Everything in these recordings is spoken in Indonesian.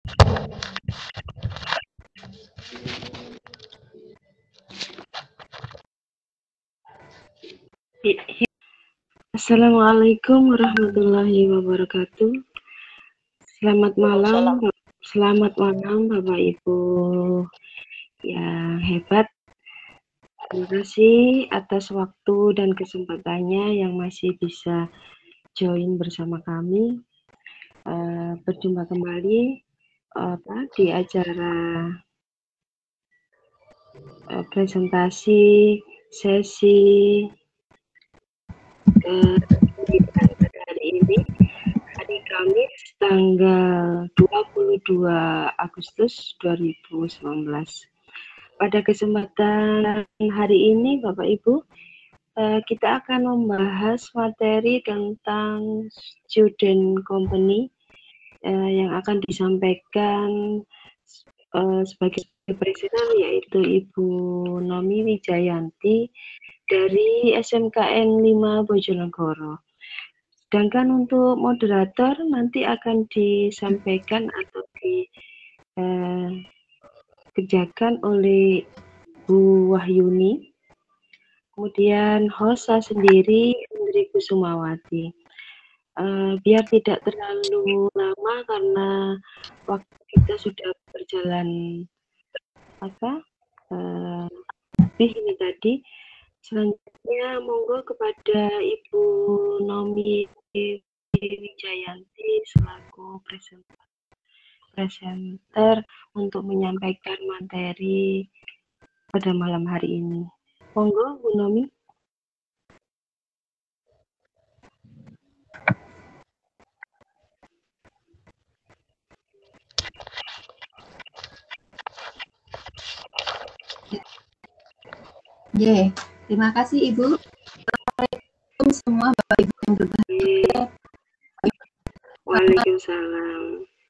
Assalamualaikum warahmatullahi wabarakatuh. Selamat malam Bapak Ibu yang hebat. Terima kasih atas waktu dan kesempatannya yang masih bisa join bersama kami. Berjumpa kembali di acara presentasi sesi pada hari ini, hari Kamis tanggal 22 Agustus 2019. Pada kesempatan hari ini Bapak Ibu, kita akan membahas materi tentang student company yang akan disampaikan sebagai presenter yaitu Ibu Nomi Wijayanti dari SMKN 5 Bojonegoro. Sedangkan untuk moderator nanti akan disampaikan atau dikerjakan oleh Bu Wahyuni. Kemudian host saya sendiri, Indri Kusumawati. Biar tidak terlalu lama karena waktu kita sudah berjalan lebih ini tadi. Selanjutnya monggo kepada Ibu Nomi Wijayanti selaku presenter untuk menyampaikan materi pada malam hari ini. Monggo Bu Nomi. Terima kasih Ibu. Assalamualaikum semua Bapak Ibu yang berbahagia. Waalaikumsalam.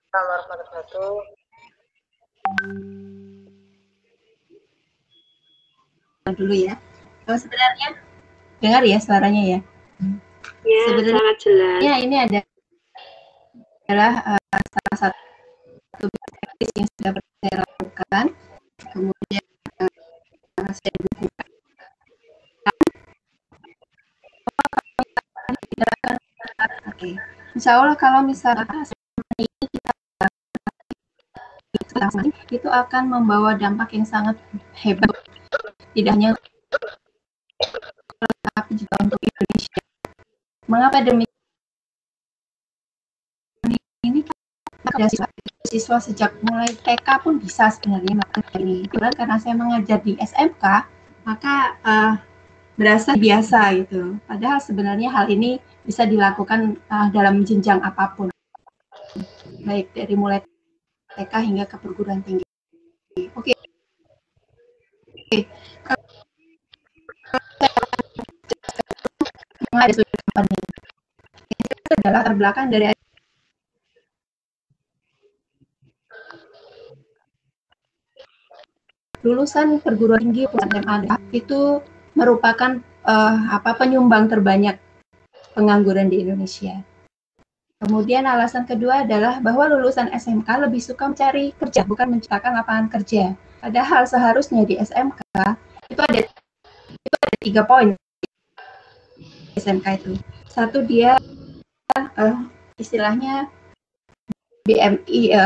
Dulu ya. Kalau sebenarnya dengar ya suaranya ya. Ya, sebenarnya sangat jelas. Ya, ini adalah salah satu praktis yang sudah saya lakukan. Kemudian saya bukukan. Oke. Insya Allah kalau misalnya ini kita itu akan membawa dampak yang sangat hebat, tidak hanya tapi juga untuk Indonesia. Mengapa demikian? Ini kan siswa sejak mulai TK pun bisa sebenarnya melakukan ini. Karena saya mengajar di SMK, maka berasa biasa gitu. Padahal sebenarnya hal ini bisa dilakukan dalam jenjang apapun, baik dari mulai TK hingga ke perguruan tinggi. Oke. Ada sudut pandang. Ini adalah latar belakang dari lulusan perguruan tinggi SMA itu merupakan penyumbang terbanyak pengangguran di Indonesia. Kemudian alasan kedua adalah bahwa lulusan SMK lebih suka mencari kerja, bukan menciptakan lapangan kerja. Padahal seharusnya di SMK itu ada 3 poin. SMK itu. Satu, dia istilahnya BMI,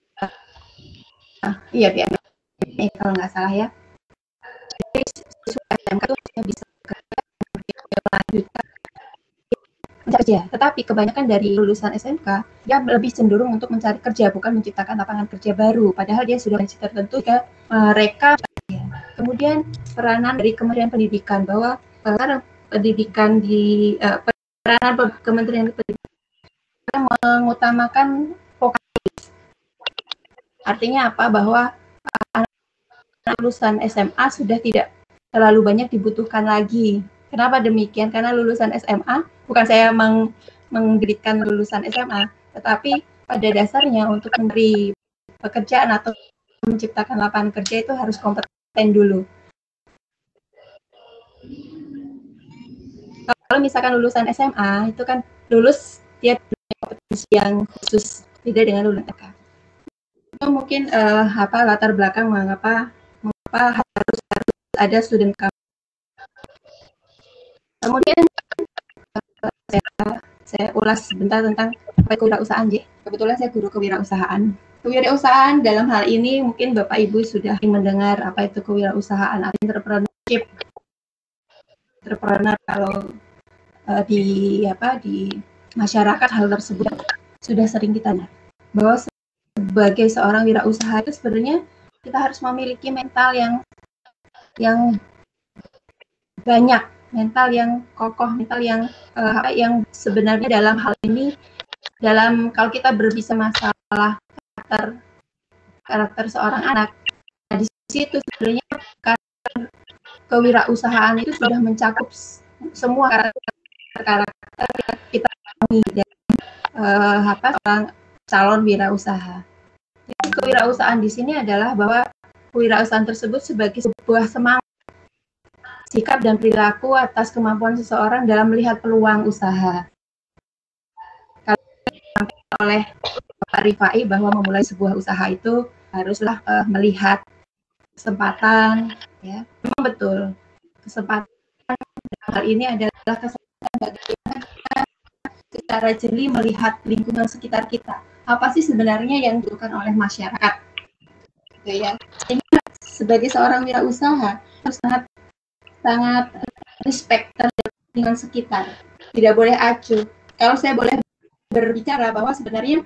BMI kalau nggak salah ya. Jadi siswa SMK itu bisa melanjutkan kerja, tetapi kebanyakan dari lulusan SMK dia lebih cenderung untuk mencari kerja, bukan menciptakan lapangan kerja baru. Padahal dia sudah tertentu ke mereka. Kemudian peranan dari Kementerian Pendidikan, bahwa pendidikan di peranan Kementerian Pendidikan mengutamakan vokalis. Artinya apa? Bahwa lulusan SMA sudah tidak terlalu banyak dibutuhkan lagi. Kenapa demikian? Karena lulusan SMA, bukan saya menggridkan lulusan SMA, tetapi pada dasarnya untuk memberi pekerjaan atau menciptakan lapangan kerja itu harus kompeten dulu. Kalau misalkan lulusan SMA itu kan lulus dia punya kompetensi yang khusus, beda dengan lulusan TK. mungkin latar belakang mengapa harus ada student council. Kemudian saya ulas sebentar tentang kewirausahaan. Kebetulan saya guru kewirausahaan. Kewirausahaan dalam hal ini mungkin Bapak Ibu sudah mendengar apa itu kewirausahaan atau entrepreneurship. Entrepreneur kalau di masyarakat hal tersebut sudah sering kita dengar bahwa sebagai seorang wirausaha itu sebenarnya kita harus memiliki mental yang banyak, mental yang kokoh, mental yang sebenarnya dalam hal ini kalau kita berbicara masalah karakter seorang anak, nah, di situ sebenarnya kewirausahaan itu sudah mencakup semua karakter yang kita temui dan seorang calon wirausaha. Jadi kewirausahaan di sini adalah bahwa kewirausahaan tersebut sebagai sebuah semangat, sikap dan perilaku atas kemampuan seseorang dalam melihat peluang usaha. Kalau oleh Pak Rifai bahwa memulai sebuah usaha itu haruslah melihat kesempatan, ya, memang betul. Kesempatan hal ini adalah kesempatan bagaimana kita secara jeli melihat lingkungan sekitar kita. Apa sih sebenarnya yang dilakukan oleh masyarakat? Gitu ya. Sehingga sebagai seorang wirausaha harus sangat respect terhadap lingkungan sekitar. Tidak boleh acuh. Kalau saya boleh berbicara bahwa sebenarnya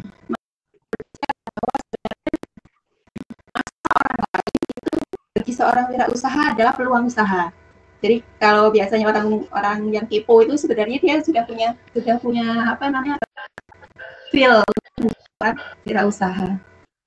orang lain itu bagi seorang wirausaha adalah peluang usaha. Jadi kalau biasanya orang yang kepo itu sebenarnya dia sudah punya apa namanya feel buat wirausaha.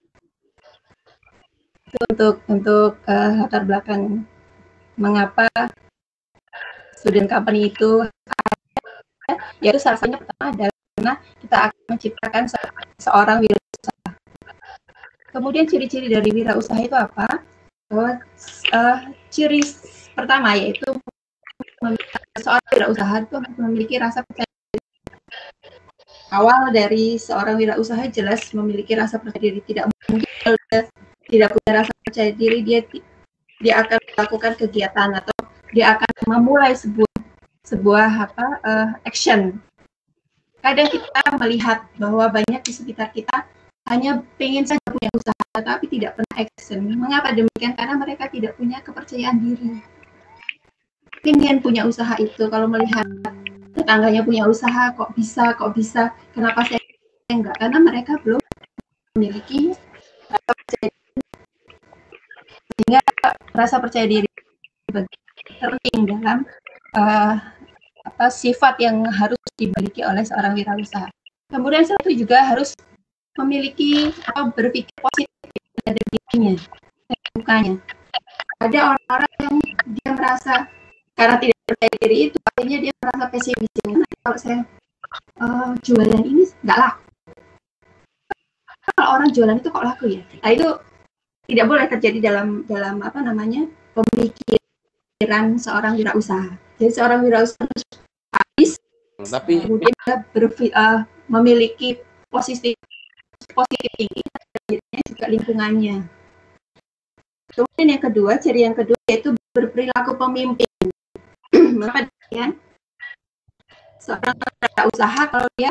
Itu untuk latar belakang mengapa student company itu ada, yaitu salah satunya pertama adalah karena kita akan menciptakan seorang wirausaha. Kemudian ciri-ciri dari wirausaha itu apa? Bahwa ciri pertama yaitu seorang wirausaha itu memiliki rasa percaya diri. Awal dari seorang wirausaha jelas memiliki rasa percaya diri. Tidak mungkin kalau dia tidak punya rasa percaya diri dia akan melakukan kegiatan atau dia akan memulai sebuah action. Kadang kita melihat bahwa banyak di sekitar kita hanya pengen saja punya usaha tapi tidak pernah action. Mengapa demikian? Karena mereka tidak punya kepercayaan diri. Pengen punya usaha itu, kalau melihat tetangganya punya usaha, kok bisa, kenapa saya enggak? Karena mereka belum memiliki rasa percaya diri. Sehingga rasa percaya diri penting dalam sifat yang harus dimiliki oleh seorang wirausaha. Kemudian satu juga harus memiliki berpikir positif pada dirinya, bukannya. Ada orang-orang yang dia merasa karena tidak percaya diri itu, akhirnya dia merasa pesimis. Kalau saya jualan ini nggak laku, kalau orang jualan itu kok laku ya? Nah itu tidak boleh terjadi dalam pemikiran seorang wirausaha. Jadi seorang wirausaha harus habis, kemudian dia memiliki positif tinggi dan juga lingkungannya. Kemudian yang kedua, ciri yang kedua yaitu berperilaku pemimpin. Mengapa demikian? Seorang wirausaha kalau dia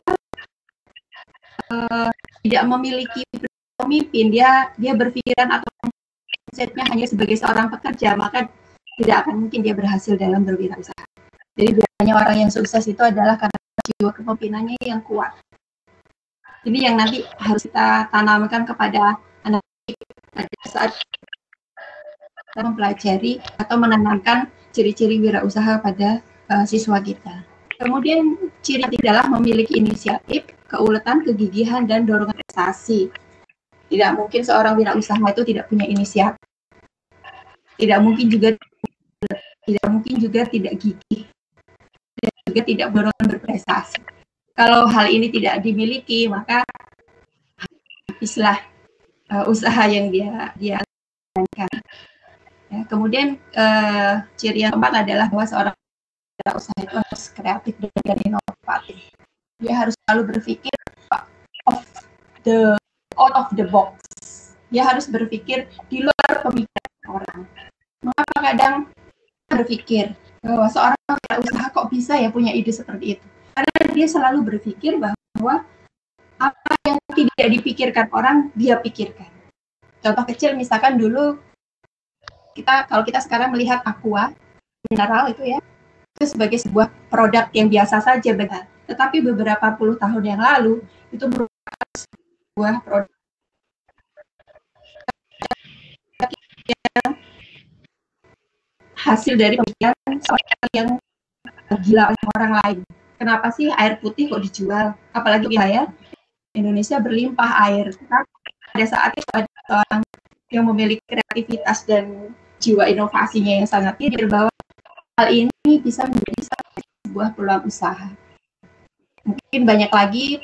tidak memiliki pemimpin, dia berpikiran atau mindsetnya hanya sebagai seorang pekerja, maka tidak akan mungkin dia berhasil dalam berwirausaha. Jadi biasanya orang yang sukses itu adalah karena jiwa kepemimpinannya yang kuat. Ini yang nanti harus kita tanamkan kepada anak pada saat kita mempelajari atau menanamkan ciri-ciri wirausaha pada siswa kita. Kemudian ciri ketiga adalah memiliki inisiatif, keuletan, kegigihan, dan dorongan prestasi. Tidak mungkin seorang wirausaha itu tidak punya inisiatif. Tidak mungkin juga tidak gigih. Dan juga tidak dorongan berprestasi. Kalau hal ini tidak dimiliki, maka habislah usaha yang dia jalankan. Ya, kemudian ciri yang keempat adalah bahwa seorang wirausaha itu harus kreatif dan inovatif. Dia harus selalu berpikir out of the box. Dia harus berpikir di luar pemikiran orang. Mengapa kadang berpikir bahwa seorang wirausaha kok bisa ya punya ide seperti itu? Karena dia selalu berpikir bahwa apa yang tidak dipikirkan orang, dia pikirkan. Contoh kecil, misalkan dulu kalau kita sekarang melihat aqua mineral itu ya, itu sebagai sebuah produk yang biasa saja, benar. Tetapi beberapa puluh tahun yang lalu itu merupakan sebuah produk yang hasil dari pemikiran seorang yang gila orang lain. Kenapa sih air putih kok dijual? Apalagi wilayah Indonesia berlimpah air. Pada saat itu ada seorang yang memiliki kreativitas dan jiwa inovasinya yang sangat tinggi, bahwa hal ini bisa menjadi sebuah peluang usaha. Mungkin banyak lagi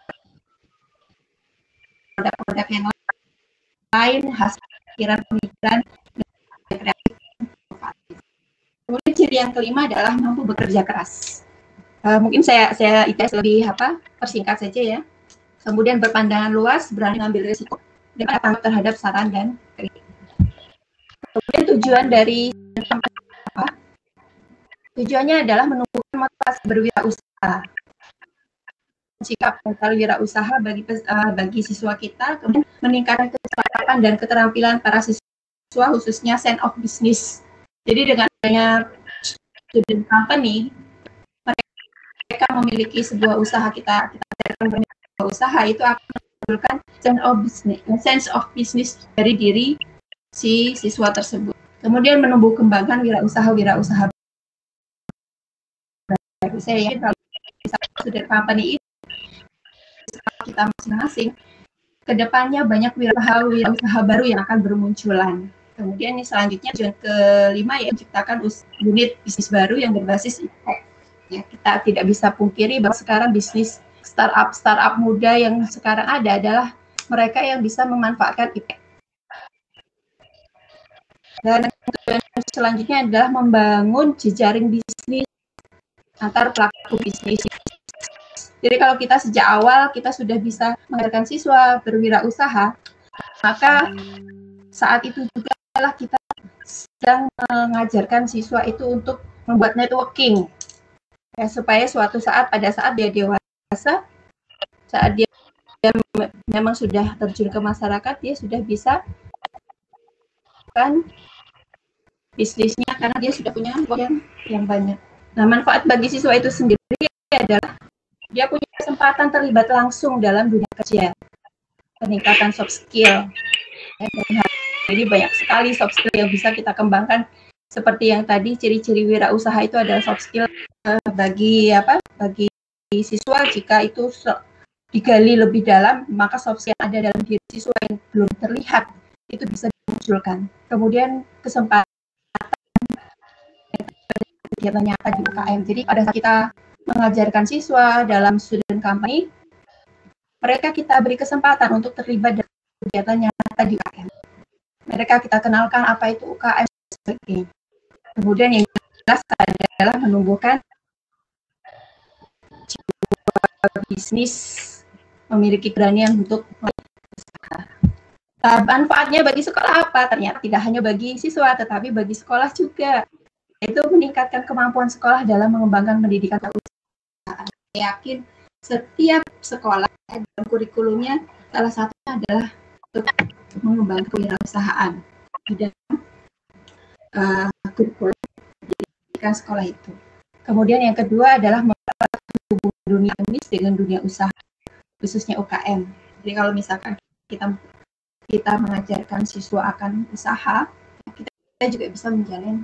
produk-produk yang lain hasil pemikiran kreatif. Kemudian ciri yang kelima adalah mampu bekerja keras. Mungkin saya lebih persingkat saja ya. Kemudian berpandangan luas, berani mengambil risiko, dan tanggung terhadap saran dan kritik. Kemudian tujuan dari tujuannya adalah menumbuhkan motivasi berwirausaha, sikap mental wirausaha bagi siswa kita, kemudian meningkatkan kecakapan dan keterampilan para siswa, khususnya sense of business. Jadi dengan adanya student company, mereka memiliki sebuah usaha, kita usaha itu akan menimbulkan sense of business dari diri si siswa tersebut. Kemudian menumbuh kembangkan wirausaha baru. Saya yakin kalau student company itu kita masing-masing, kedepannya banyak wirausaha baru yang akan bermunculan. Kemudian selanjutnya tujuan kelima ya, menciptakan unit bisnis baru yang berbasis impact. Ya, kita tidak bisa pungkiri bahwa sekarang bisnis startup muda yang sekarang ada adalah mereka yang bisa memanfaatkan impact. Dan selanjutnya adalah membangun jejaring bisnis antar pelaku bisnis. Jadi kalau kita sejak awal kita sudah bisa mengajarkan siswa berwirausaha, maka saat itu juga adalah kita sedang mengajarkan siswa itu untuk membuat networking, ya, supaya suatu saat pada saat dia dewasa, saat dia memang sudah terjun ke masyarakat, dia sudah bisa kan bisnisnya karena dia sudah punya yang banyak. Nah, manfaat bagi siswa itu sendiri adalah dia punya kesempatan terlibat langsung dalam dunia kerja, peningkatan soft skill. Jadi banyak sekali soft skill yang bisa kita kembangkan. Seperti yang tadi, ciri-ciri wirausaha itu adalah soft skill bagi siswa. Jika itu digali lebih dalam, maka soft skill yang ada dalam diri siswa yang belum terlihat itu bisa dimunculkan. Kemudian kesempatan kegiatan nyata di UKM. Jadi pada saat kita mengajarkan siswa dalam student company, mereka kita beri kesempatan untuk terlibat dalam kegiatan nyata di UKM. Mereka kita kenalkan apa itu UKM dan sebagainya. Kemudian yang jelas adalah menumbuhkan bisnis, memiliki keberanian untuk berusaha. Manfaatnya bagi sekolah apa? Ternyata tidak hanya bagi siswa, tetapi bagi sekolah juga. Yaitu meningkatkan kemampuan sekolah dalam mengembangkan pendidikan kewirausahaan. Saya yakin setiap sekolah dalam kurikulumnya salah satunya adalah untuk mengembangkan kewirausahaan di dalam kurikulum pendidikan sekolah itu. Kemudian yang kedua adalah menghubungkan dunia bisnis dengan dunia usaha, khususnya UKM. Jadi kalau misalkan kita mengajarkan siswa akan usaha, kita juga bisa menjalin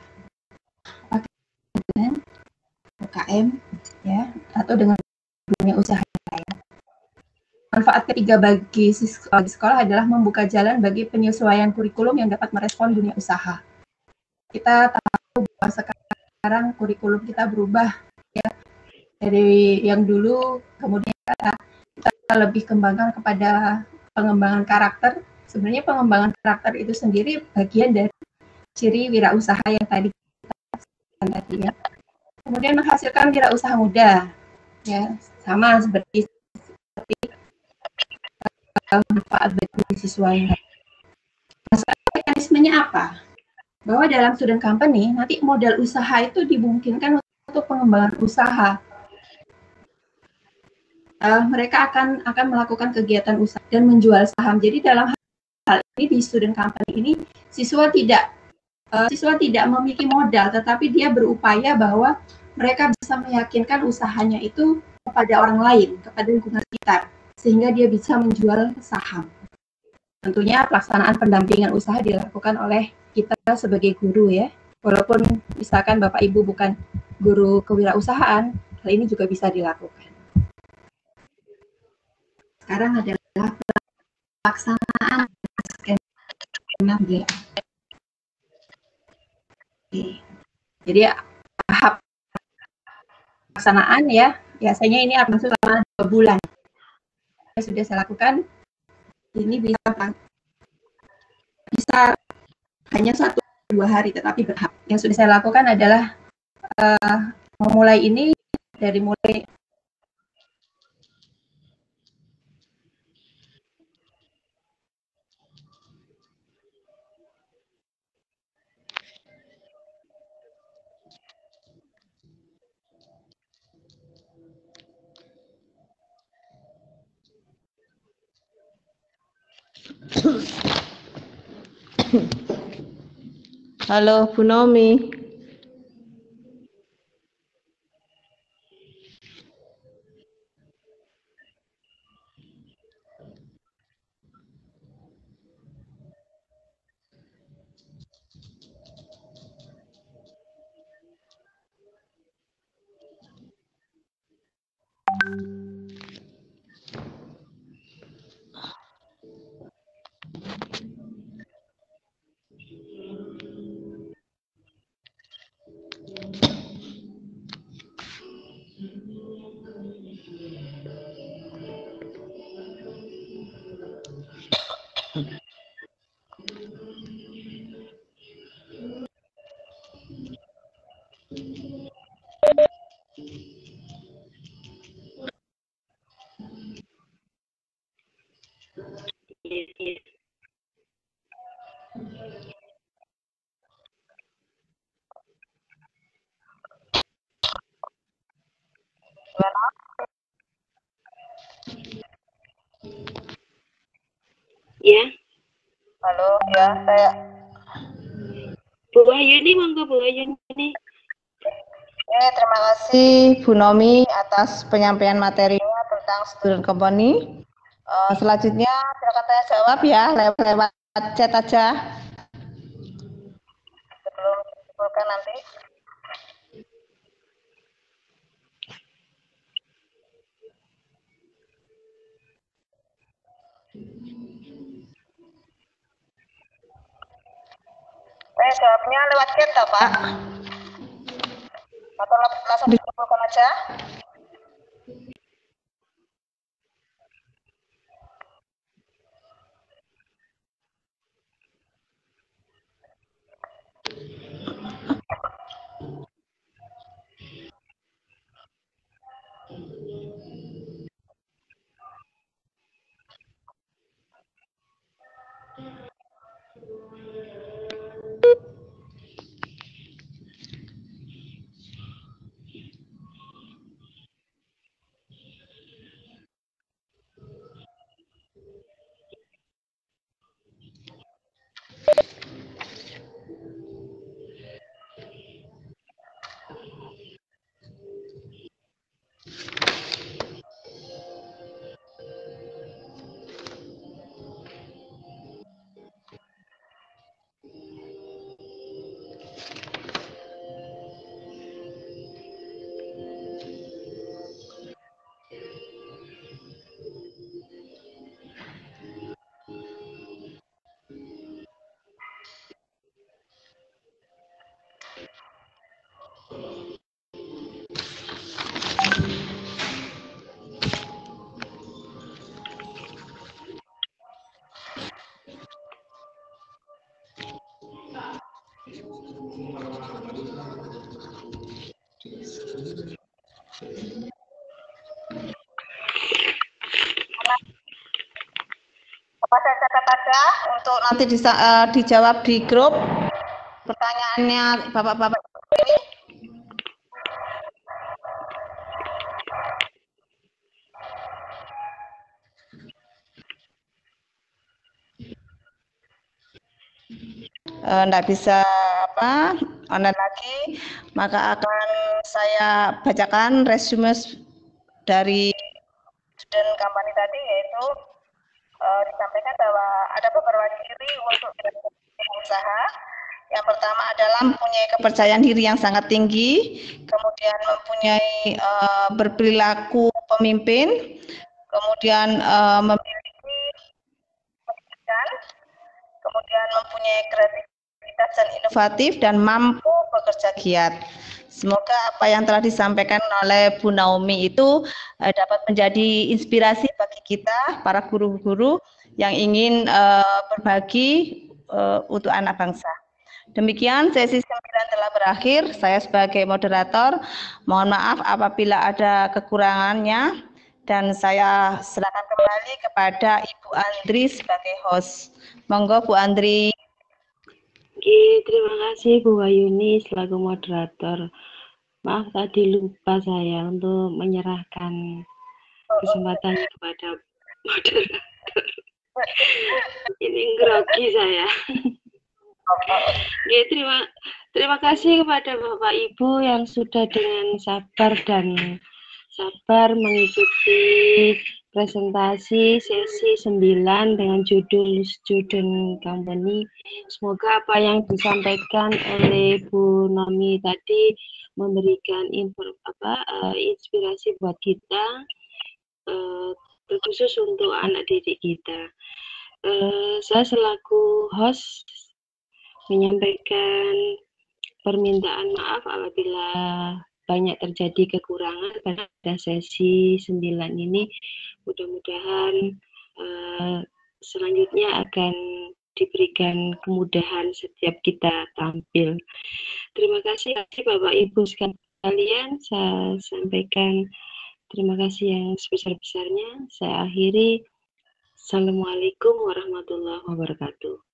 dengan UKM ya, atau dengan dunia usaha lain. Manfaat ketiga bagi sekolah adalah membuka jalan bagi penyesuaian kurikulum yang dapat merespon dunia usaha. Kita tahu bahwa sekarang kurikulum kita berubah ya, dari yang dulu, kemudian kita lebih kembangkan kepada pengembangan karakter. Sebenarnya pengembangan karakter itu sendiri bagian dari ciri wirausaha yang tadi kita sebutkan tadi ya. Kemudian menghasilkan wirausaha muda, ya sama seperti manfaat bagi siswa yang mekanismenya apa? Bahwa dalam student company nanti modal usaha itu dimungkinkan untuk pengembangan usaha. Mereka akan melakukan kegiatan usaha dan menjual saham. Jadi dalam hal ini di student company ini siswa tidak memiliki modal, tetapi dia berupaya bahwa mereka bisa meyakinkan usahanya itu kepada orang lain, kepada lingkungan sekitar, sehingga dia bisa menjual saham. Tentunya pelaksanaan pendampingan usaha dilakukan oleh kita sebagai guru ya. Walaupun misalkan Bapak Ibu bukan guru kewirausahaan, hal ini juga bisa dilakukan. Sekarang adalah pelaksanaan skema BA. Jadi tahap pelaksanaan ya, biasanya ini akan masuk selama 2 bulan. Yang sudah saya lakukan, ini bisa hanya 1-2 hari, tetapi berhak. Yang sudah saya lakukan adalah memulai ini dari mulai Halo Bu Nomi. Ya, Halo, ya saya. Bu Wahyuni, monggo Bu Wahyuni. Terima kasih Bu Nomi atas penyampaian materinya tentang student company. Selanjutnya silakan tanya jawab ya lewat chat aja sebelum dikumpulkan nanti. Jawabnya lewat chat toh, Pak? Atau langsung dikumpulkan aja? saya catat aja untuk nanti dijawab di grup pertanyaannya Bapak-bapak ini. Nggak bisa online lagi, maka akan saya bacakan resume dari student company tadi, yaitu disampaikan bahwa ada beberapa ciri untuk usaha. Yang pertama adalah mempunyai kepercayaan diri yang sangat tinggi, kemudian mempunyai berperilaku pemimpin, kemudian memiliki pendidikan, kemudian mempunyai kreativitas dan inovatif, dan mampu bekerja giat. Semoga apa yang telah disampaikan oleh Bu Naomi itu dapat menjadi inspirasi bagi kita, para guru-guru yang ingin berbagi untuk anak bangsa. Demikian sesi 9 telah berakhir. Saya sebagai moderator mohon maaf apabila ada kekurangannya, dan saya silakan kembali kepada Ibu Andri sebagai host. Monggo Bu Andri. Oke, terima kasih Bu Wayuni selaku moderator. Maaf tadi lupa saya untuk menyerahkan kesempatannya kepada moderator. Ini grogi saya. Oke, terima kasih kepada Bapak Ibu yang sudah dengan sabar mengikuti presentasi sesi 9 dengan judul Student Company. Semoga apa yang disampaikan oleh Bu Nomi tadi memberikan inspirasi buat kita, terkhusus untuk anak didik kita. Saya selaku host menyampaikan permintaan maaf apabila banyak terjadi kekurangan pada sesi 9 ini. Mudah-mudahan selanjutnya akan diberikan kemudahan setiap kita tampil. Terima kasih Bapak Ibu sekalian, saya sampaikan terima kasih yang sebesar-besarnya. Saya akhiri. Assalamualaikum warahmatullahi wabarakatuh.